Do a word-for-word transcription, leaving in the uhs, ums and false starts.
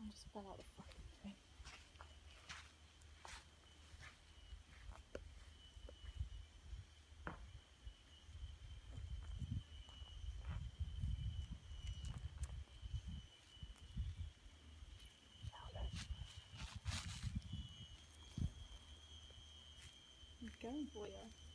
just fell out the fucking thing. Go, boya.